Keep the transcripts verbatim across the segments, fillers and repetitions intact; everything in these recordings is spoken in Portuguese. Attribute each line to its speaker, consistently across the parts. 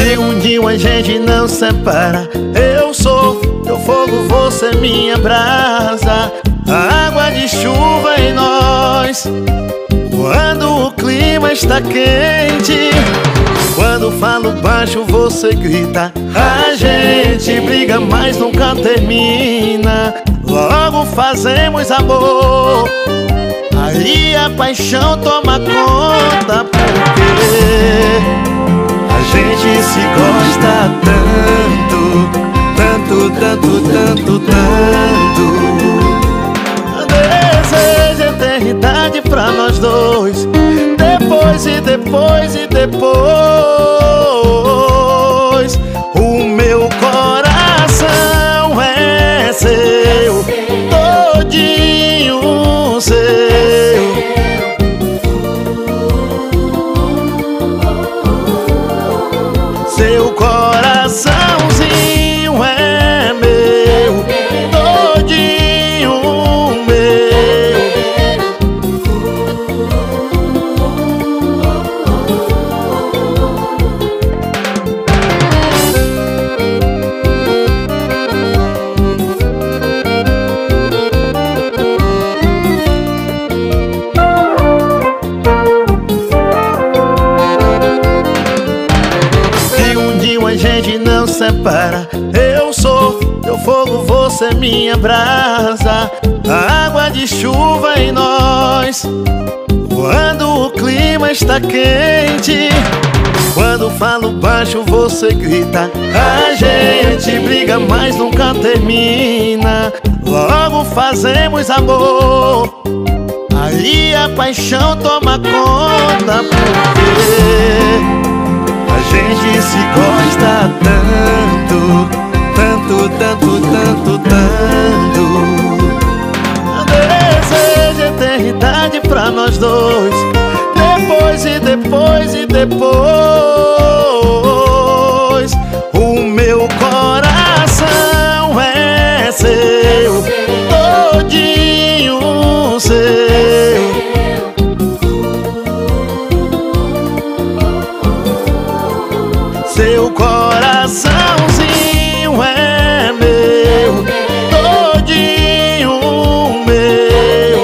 Speaker 1: Se um dia a gente não separa, eu sou teu fogo, você minha brasa, a água de chuva em nós. Quando o clima está quente, quando falo baixo você grita, a gente briga mas nunca termina. Logo fazemos amor, aí a paixão toma conta, porque a gente se gosta tanto, tanto, tanto, tanto, tanto. Desejo eternidade pra nós dois, depois e depois e depois. O meu coração é seu, todinho seu. Seu coraçãozinho é meu, todinho meu. Se um dia a gente não separa, eu sou teu fogo, você minha brasa, a água de chuva em nós. Quando o clima está quente, quando falo baixo você grita, a gente briga mas nunca termina. Logo fazemos amor, aí a paixão toma conta, porque a gente se gosta tanto, tanto, tanto, tanto, tanto. Desejo eternidade pra nós dois, depois e depois e depois. O meu coração é seu, todinho seu. Seu coraçãozinho é meu, todinho meu.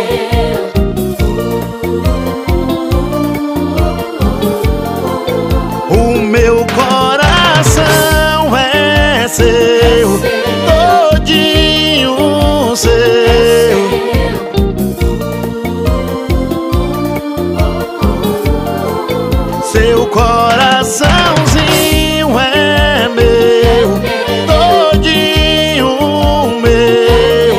Speaker 1: O meu coração é seu, todinho seu. Seu coraçãozinho é meu, todinho meu.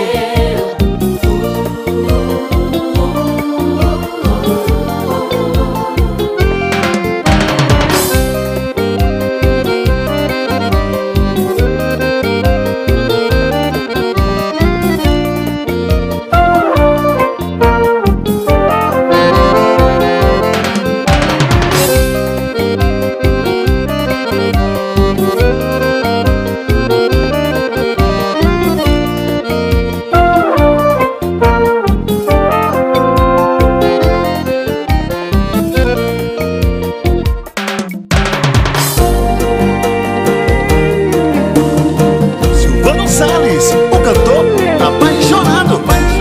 Speaker 1: Salles, o cantor apaixonado.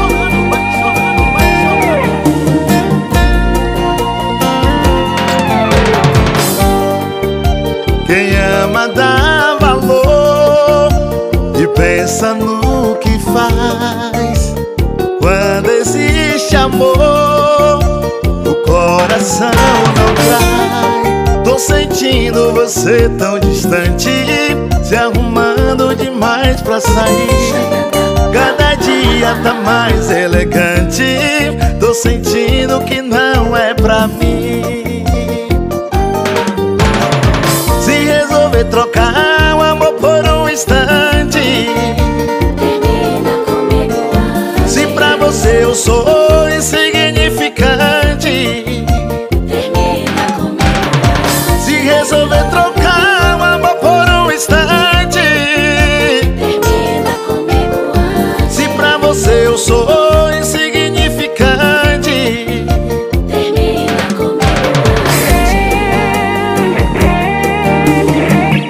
Speaker 1: Quem ama dá valor e pensa no que faz. Quando existe amor, o coração não trai. Tô sentindo você tão distante, se arrumando demais pra sair. Cada dia tá mais elegante, tô sentindo que não é pra mim. Se resolver trocar o amor por um instante,
Speaker 2: termina comigo antes.
Speaker 1: se pra você eu sou insignificante,
Speaker 2: Termina comigo antes.
Speaker 1: se resolver trocar o amor por um instante,
Speaker 2: Termina comigo antes.
Speaker 1: se pra você eu sou insignificante,
Speaker 2: Termina comigo antes.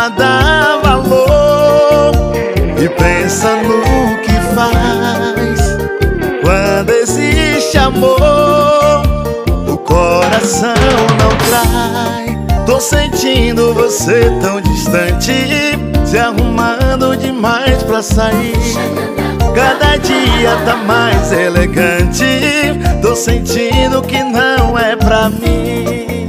Speaker 1: a dar valor e pensa no que faz. Quando existe amor, o coração não trai. Tô sentindo você tão distante, se arrumando demais pra sair. Cada dia tá mais elegante, tô sentindo que não é pra mim.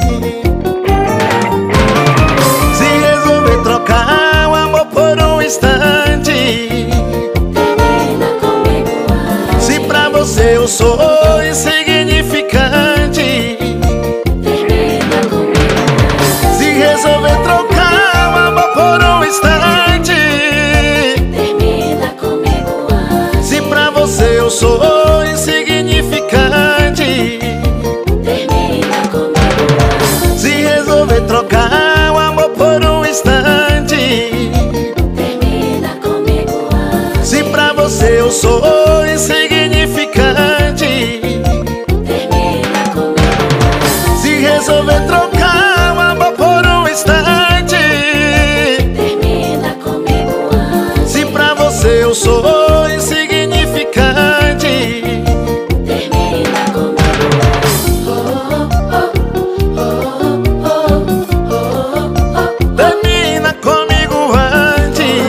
Speaker 1: Se resolver trocar o amor por um instante,
Speaker 2: termina comigo antes.
Speaker 1: se pra você eu sou insignificante,
Speaker 2: Termina comigo antes.
Speaker 1: se resolver trocar o amor por um instante,
Speaker 2: Termina comigo antes.
Speaker 1: se pra você eu sou insignificante,
Speaker 2: Termina comigo antes.
Speaker 1: se resolver trocar o amor por um instante,
Speaker 2: Termina comigo antes.
Speaker 1: se pra você eu sou insignificante,
Speaker 2: Termina comigo antes.
Speaker 1: se resolver trocar o amor por um instante,
Speaker 2: Termina comigo antes.
Speaker 1: se pra você eu sou insignificante,
Speaker 2: Termina comigo antes. Oh, oh, oh, oh, oh, oh,
Speaker 1: termina comigo antes.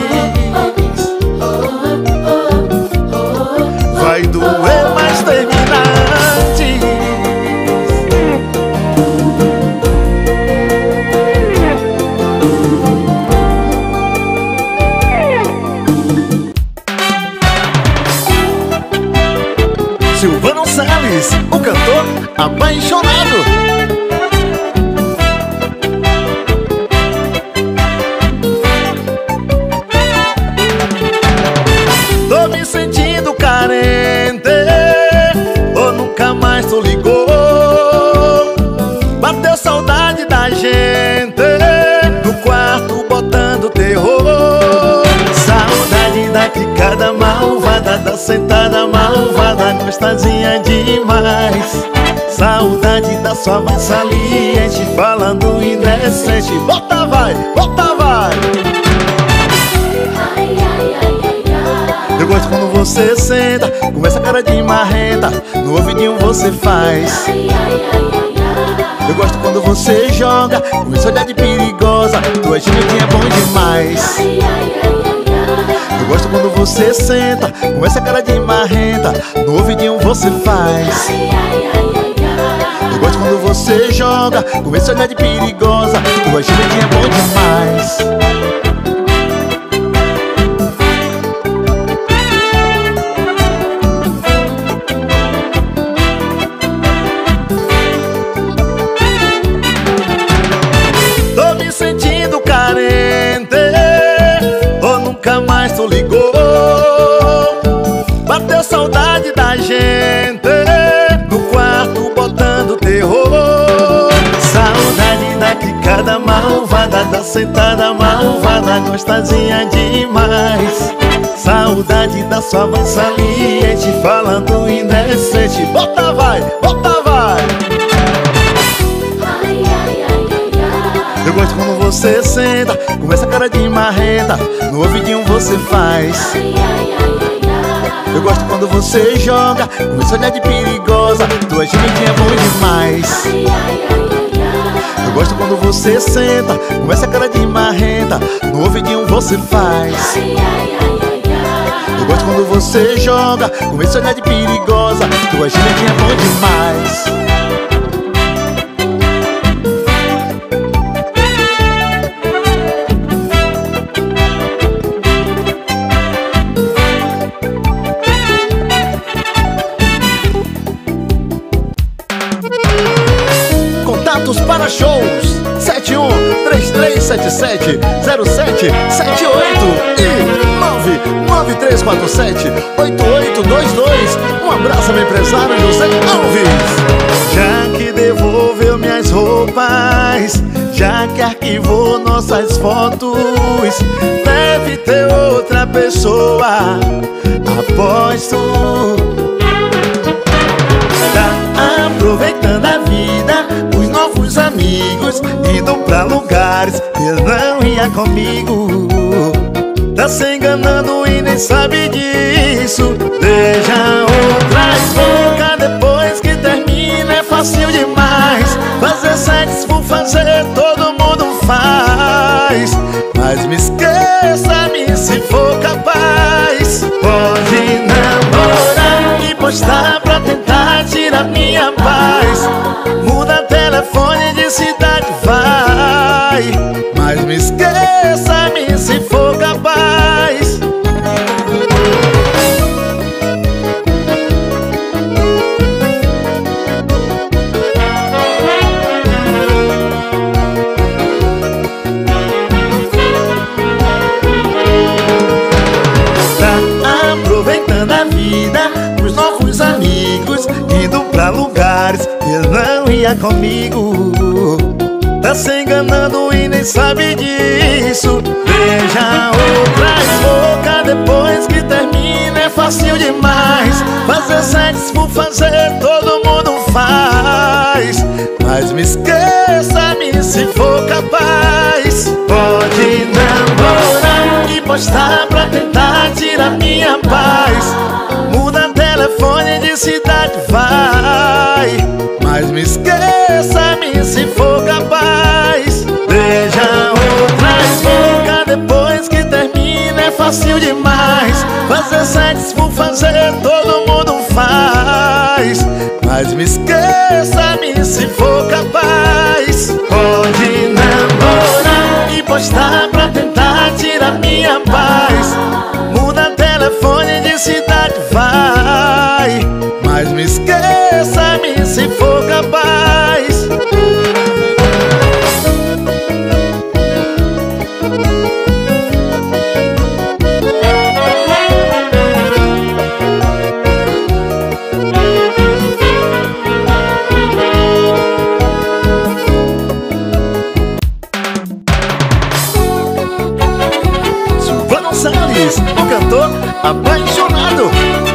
Speaker 1: Vai doer, mas termina antes. Silvano Salles, o cantor apaixonado. Tô me sentindo carente, ou nunca mais tu ligou. Bateu saudade da gente, no quarto botando terror. Saudade da quicada malvada, da sentada malvada, gostosinha demais. Saudade da sua voz saliente, falando indecente. Bota vai, bota vai.
Speaker 2: ai, ai, ai, ai, ai.
Speaker 1: Eu gosto quando você senta, com essa cara de marrenta, no ouvidinho você faz.
Speaker 2: Ai, ai, ai, ai, ai.
Speaker 1: Eu gosto quando você joga, com esse olhar de perigosa, tua gemidinha é bom demais.
Speaker 2: Ai, ai, ai, ai, ai.
Speaker 1: Eu gosto quando você senta, com essa cara de marrenta, no ouvidinho você faz.
Speaker 2: Ai, ai, ai, ai, ai.
Speaker 1: Eu gosto quando você joga, com esse olhar de perigosa, tua gemidinha é bom demais. Tô me sentindo carente, ou nunca mais tu ligou. Bateu saudade da gente, no quarto botando terror. Saudade da quicada malvada, da sentada malvada, gostosinha demais. Saudade da sua voz saliente, falando indecente. Bota vai, bota vai.
Speaker 2: Ai, ai, ai, ai, ai.
Speaker 1: Eu gosto quando você senta, com essa cara de marrenta, no ouvidinho você faz.
Speaker 2: Ai, ai, ai, ai, ai.
Speaker 1: Eu gosto quando você joga, com esse olhar de perigosa, tua gemidinha é bom demais.
Speaker 2: Ai, ai, ai, ai, ai.
Speaker 1: Eu gosto quando você senta, com essa cara de marrenta, no ouvidinho você faz.
Speaker 2: Ai, ai, ai, ai, ai.
Speaker 1: Eu gosto quando você joga, com esse olhar de perigosa, tua gemidinha é bom demais. Contatos para shows sete um três três sete sete zero sete sete oito e nove nove três quatro sete oito oito dois dois. Um abraço, meu empresário José Alves. Já que devolveu minhas roupas, já que arquivou nossas fotos, deve ter outra pessoa, aposto. Tá aproveitando a vida, os novos amigos, indo pra lugares que não e ia comigo. Tá se enganando e nem sabe disso. Beija outras bocas depois que termina, é fácil demais. Fazer sexo por fazer, todo mundo faz. Mas me esqueça-me se for capaz. Pode namorar e postar pra tentar tirar minha paz. Muda telefone de cidade, vai. Mas me esqueça-me se for capaz. Tá aproveitando a vida, os novos amigos, indo pra lugares que ele não ia comigo. Tá se enganando e nem sabe disso. Beija outras bocas depois que termina, é fácil demais. Fazer sexo por fazer, todo mundo faz. Mas me esqueça-me se for capaz. Pode namorar e postar pra tentar tirar minha paz. Muda telefone de cidade, vai. Mas me esqueça-me se for capaz. Beija outras bocas depois que termina, é fácil demais. Fazer sexo por fazer, todo mundo faz. Mas me esqueça-me se for capaz. Pode namorar e postar pra tentar tirar minha paz. Muda telefone de cidade, vai. Mas me esqueça-me se for capaz. Silvano Salles, o cantor apaixonado.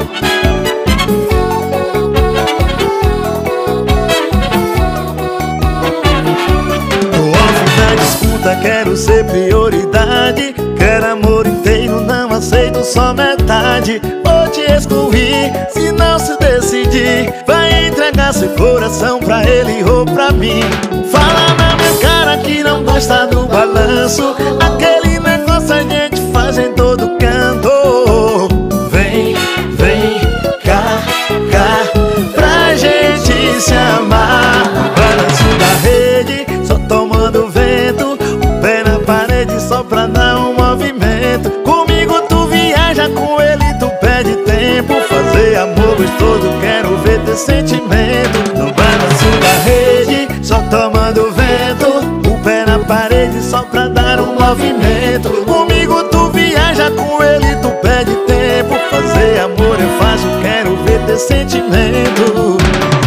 Speaker 1: Quero ser prioridade, quero amor inteiro, não aceito só metade. Vou te excluir se não se decidir. Vai entregar seu coração pra ele ou pra mim. Fala na minha cara que não gosta do balanço. Aquele negócio a gente faz em todo canto. Vem, vem cá, cá, pra gente se amar. Balanço da rede, só tomando vento. Só pra dar um movimento. Comigo tu viaja, com ele tu perde tempo. Fazer amor gostoso, quero ver teu sentimento. No balanço da rede, só tomando vento. O pé na parede, só pra dar um movimento. Comigo tu viaja, com ele tu perde tempo. Fazer amor é fácil, quero ver teu sentimento.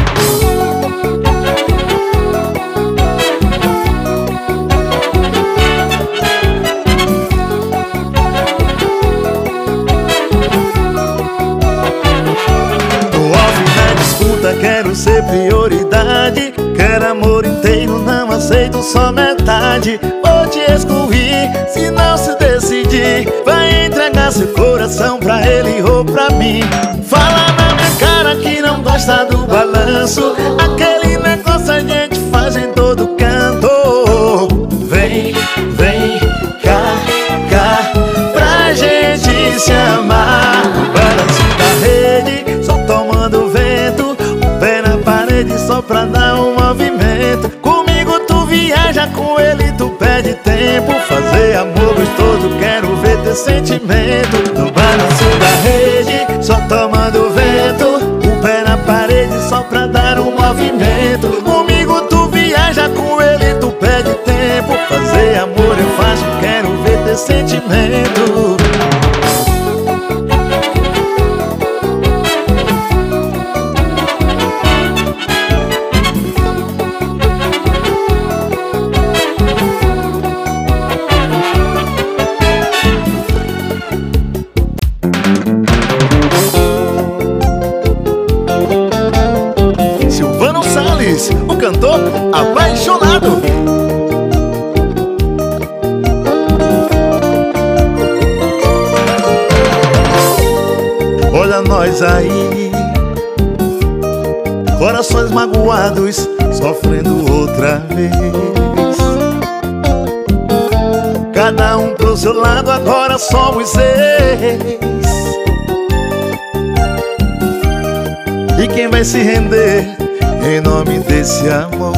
Speaker 1: Quero ser prioridade, quero amor inteiro, não aceito só metade. Vou te excluir se não se decidir. Vai entregar seu coração pra ele ou pra mim. Fala na minha cara que não gosta do balanço. Aquele negócio a gente faz em todo canto. Vem, vem cá, cá, pra gente se amar. Balanço da rede, só tomando vento. Só pra dar um movimento. Comigo tu viaja, com ele tu perde tempo. Fazer amor gostoso, quero ver teu sentimento. No balanço da rede, só tomando vento. O pé na parede, só pra dar um movimento. Comigo tu viaja, com ele tu perde tempo. Fazer amor é fácil, quero ver teu sentimento.
Speaker 3: O cantor apaixonado.
Speaker 1: corações magoados, sofrendo outra vez. Cada um pro seu lado, agora somos ex. E quem vai se render em nome desse amor?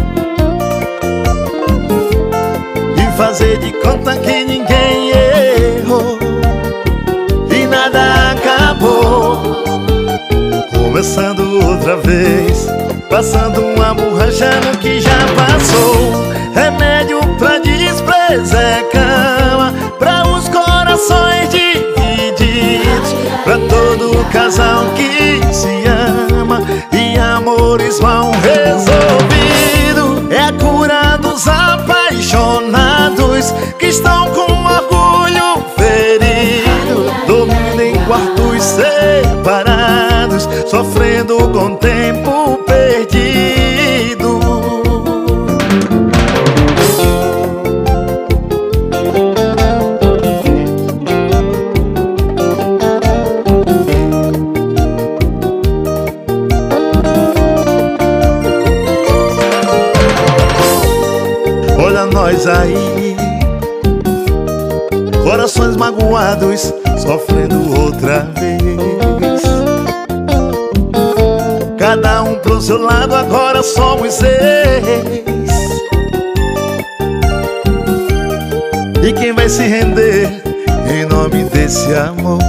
Speaker 1: E fazer de conta que ninguém errou e nada acabou. Começando outra vez, passando uma borracha no que já passou. Remédio pra desprezar é cama pra os corações divididos, pra todo casal que se ama e amores mal resolvidos. É a cura dos apaixonados que estão com orgulho ferido, dormindo em quartos separados, sofrendo com o tempo perdido. Olha nós aí, corações magoados, sofrendo outra vez. Cada um pro seu lado, agora somos ex. E quem vai se render em nome desse amor?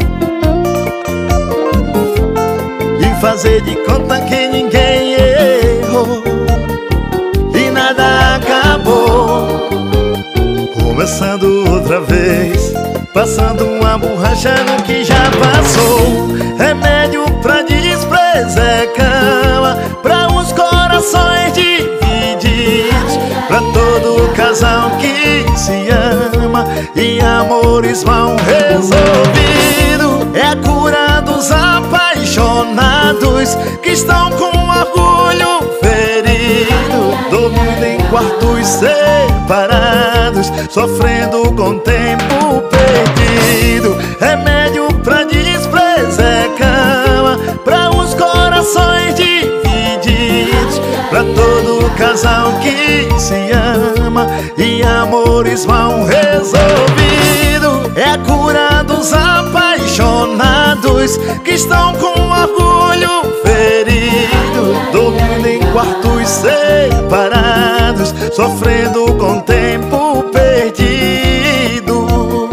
Speaker 1: E fazer de conta que ninguém errou e nada acabou. Começando outra vez, passando uma borracha no que já passou. Remédio pra desprezar é cama pra os corações divididos, pra todo casal que se ama e amores mal resolvidos. É a cura dos apaixonados que estão com orgulho ferido, dormindo em quartos separados, sofrendo com o tempo perdido. Remédio pra desprezar é cama pra os corações divididos, pra todo casal que se ama e amores mal resolvidos. É a cura dos apaixonados que estão com orgulho ferido, dormindo em quartos separados, sofrendo com o tempo perdido.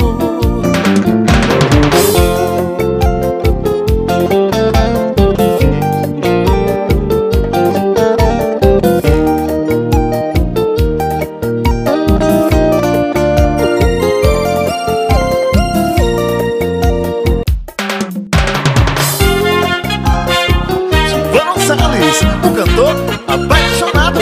Speaker 1: O cantor apaixonado.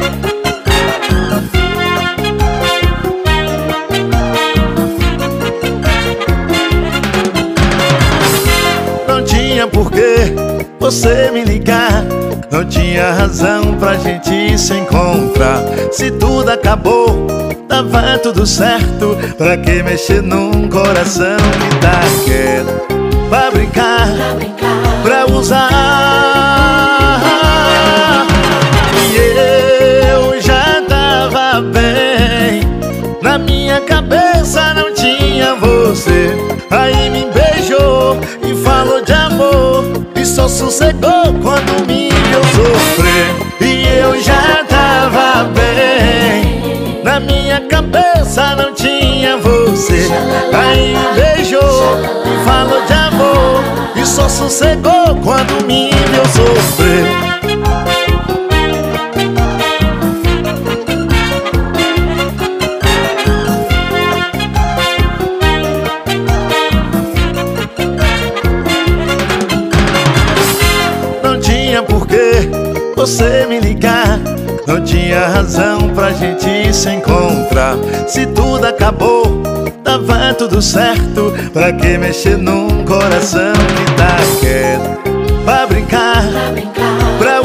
Speaker 1: Não tinha porquê você me ligar, não tinha razão pra gente se encontrar. Se tudo acabou, tava tudo certo, pra que mexer num coração que tá quieto? Pra brincar, pra usar. E eu já tava bem, na minha cabeça não tinha você. Aí me beijou e falou de amor, e só sossegou quando me viu sofrer. E eu já tava bem, na minha cabeça não tinha você. Aí me beijou e falou de amor, e só sossegou quando me viu sofrer. Não tinha porquê você me ligar, não tinha razão pra gente se encontrar. Se tudo acabou, tava tudo certo, pra que mexer num coração que tá quieto? Pra brincar, pra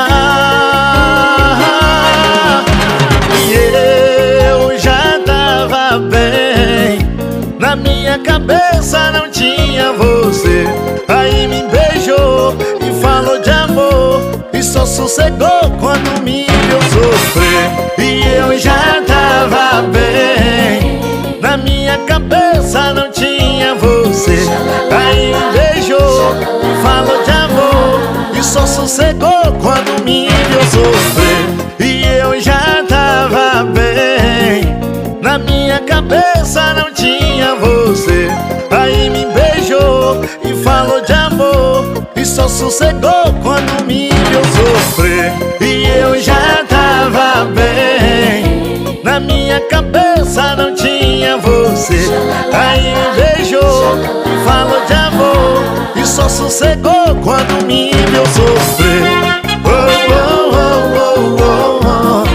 Speaker 1: usar. E eu já tava bem, na minha cabeça não tinha você. Aí me beijou e falou de amor, e só sossegou quando me viu sofrer. E eu já tava bem, na minha cabeça não tinha você. Aí me beijou, falou de amor e só sossegou quando me viu sofrer. E eu já tava bem, na minha cabeça não tinha você. Aí me beijou e falou de amor e só sossegou quando me viu sofrer. E eu já tava bem, na minha cabeça não tinha você. Aí me beijou e falou de amor e só sossegou quando me viu sofrer. Oh, oh, oh, oh, oh, oh.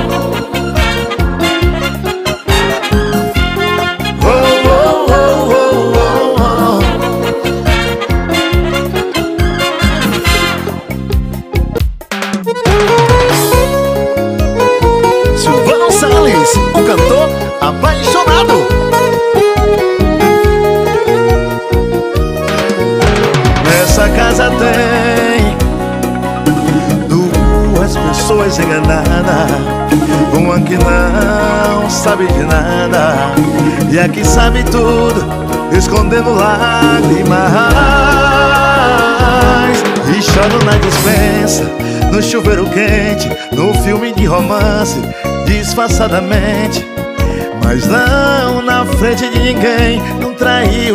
Speaker 1: O cantor apaixonado. Nessa casa tem duas pessoas enganadas, uma que não sabe de nada e a que sabe tudo, escondendo lágrimas. E choro na dispensa, no chuveiro quente, no filme de romance, disfarçadamente, mas não na frente de ninguém, não traiu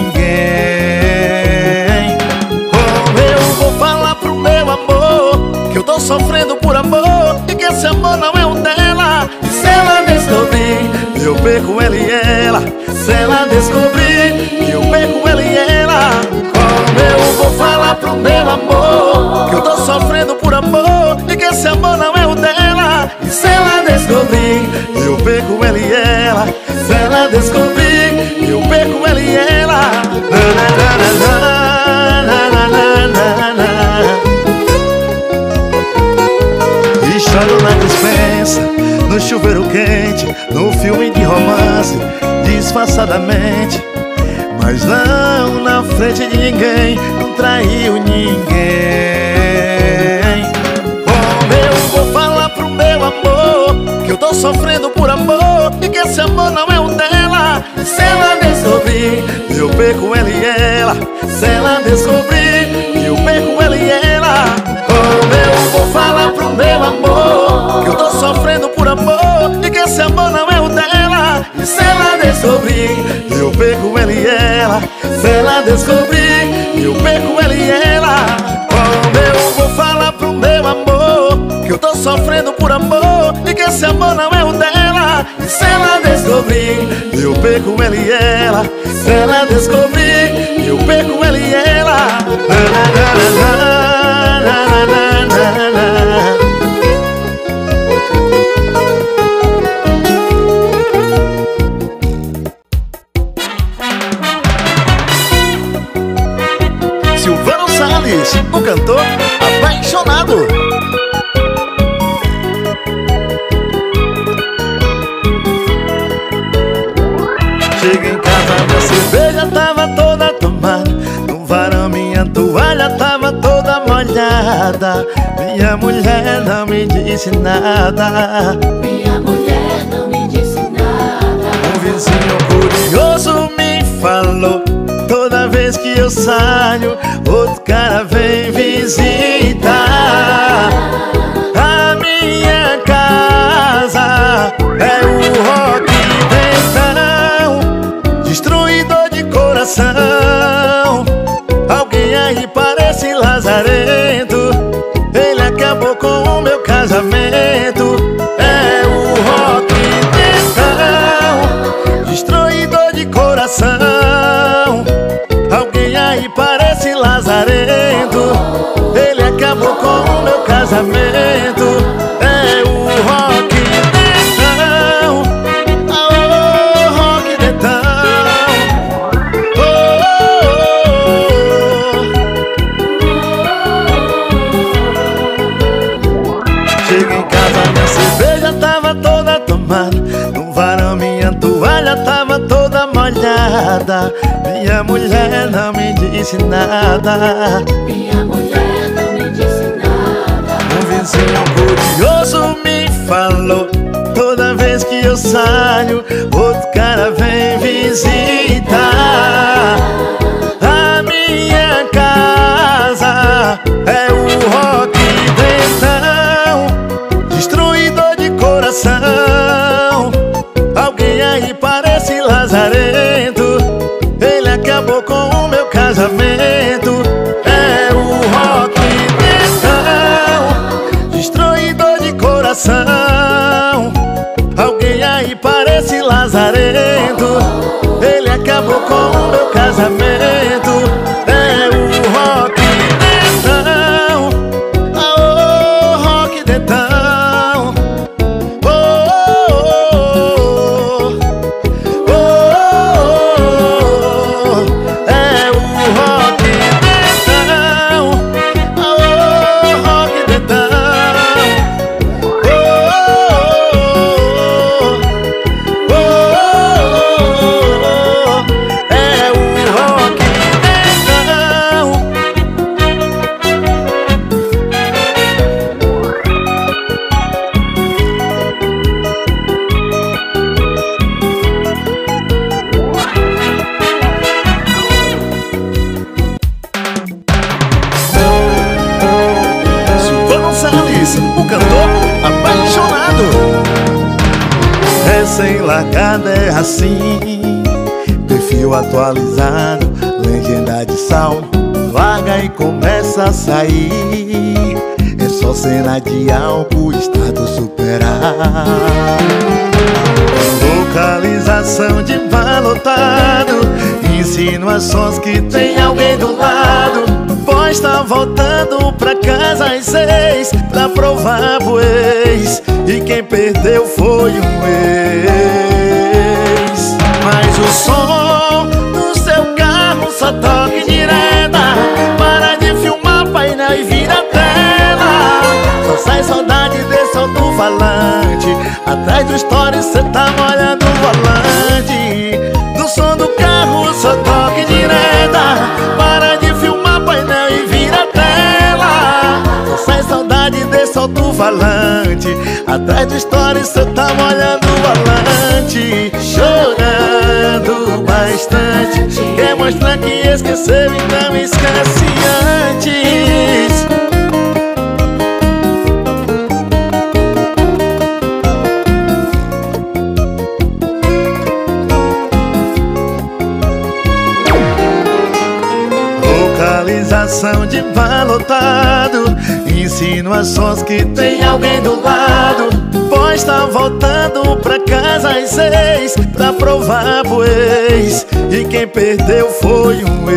Speaker 1: ninguém. Como eu vou falar pro meu amor que eu tô sofrendo por amor e que esse amor não é o dela? Se ela descobrir, eu perco ela e ela. Se ela descobrir, eu perco ela e ela. Como eu vou falar pro meu amor que eu tô sofrendo por amor e que esse amor não é o dela? E se ela descobrir, eu perco ela e ela. Se ela descobrir, eu perco ela e ela. Na, na, na, na, na, na, na. E choro na dispensa, no chuveiro quente, no filme de romance, disfarçadamente, mas não na frente de ninguém, não traiu ninguém. Como eu vou falar pro meu amor que eu tô sofrendo por amor e que esse amor não é o dela? Se ela descobrir, eu perco ela e ela. Se ela descobrir, eu perco ela e ela. Como eu vou falar pro meu amor que eu tô sofrendo por amor e que esse amor não é o dela? E se ela descobrir, eu perco ela e ela. Se ela descobrir, eu perco ela e ela. Como eu vou falar pro meu amor que eu tô sofrendo por amor e que esse amor não é o dela? E se ela descobrir, eu perco ela e ela. Se ela descobrir, eu perco ela e ela. Na, na, na, na, na, na, na, na. Silvano Salles, o cantor apaixonado. Cheguei em casa, minha cerveja tava toda tomada, no varão minha toalha tava toda molhada. Minha mulher não me disse nada.
Speaker 2: Minha mulher não me disse nada.
Speaker 1: Um vizinho curioso me falou: toda vez que eu saio, outro cara vem visitar. A minha casa é o rock dentão, destruidor de coração. Alguém aí parece lazarento, ele acabou com o meu casamento. É o rock dentão, destruidor de coração. Alguém aí parece lazarento, ele acabou com o meu casamento. É o rock dentão, oh, rock dentão, oh, oh, oh. Cheguei em casa, minha cerveja tava toda tomada, no varão minha toalha tava toda molhada. Minha mulher não me disse nada.
Speaker 2: Minha mulher não me disse nada.
Speaker 1: Um vizinho curioso me falou: toda vez que eu saio, outro cara vem visitar. A minha casa é o Rock Dentão, destruidor de coração. Alguém aí parece lazarento, ele acabou com o meu casamento. É o Rock Dentão, destruidor de coração. Alguém aí parece lazarento, ele acabou com o meu casamento. É o Rock Dentão, oh, Rock Dentão. Oh, oh, oh, oh, oh. É o Rock Dentão, oh, Rock Dentão. Oh, oh, oh, oh. É o Rock Dentão. Silvano Salles, o cantor apaixonado. Recém-largada é assim, perfil atualizado, legenda de sal, larga e começa a sair. É só cena de álcool, estado superar. Localização de bar lotado, insinuações que tem alguém do lado. Voz tá voltando pra casa às seis pra provar pro ex, e quem perdeu foi um ex. Mas o som do seu carro só toca em direta. Para de filmar painel e vira tela. Só sai saudade desse alto-falante. Atrás do story cê tá molhando o volante. Do som do carro só toca em direta. Para de filmar painel e vira tela. Só sai saudade desse alto-falante. Atrás do story cê tá molhando o volante. Chorando bastante, quer mostrar que esqueceu e não esquece antes. Localização de bar lotado, insinuações que tem alguém do lado. Voz tá voltando pra casa às seis pra provar pro ex, e quem perdeu foi um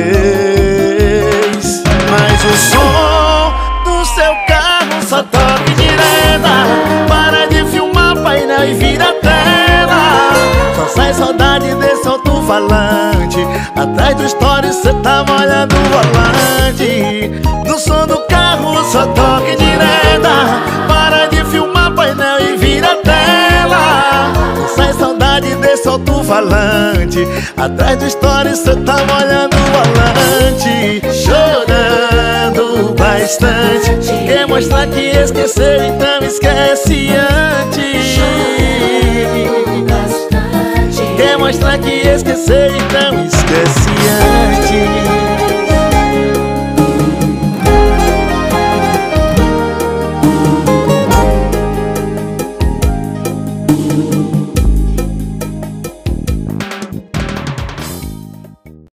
Speaker 1: ex. Mas o som do seu carro só toca em direta. Para de filmar painel e vira tela. Só sai saudade desse alto-falante. Atrás do story cê tá molhando o volante. No som do carro só toca em direta. Para de filmar painel e vira tela. Só sai saudade desse alto-falante. Atrás do story cê tá molhando o volante. Chorando bastante, quer mostrar que esqueceu, então esquece antes. Quer mostrar que esqueceu, então esquece antes.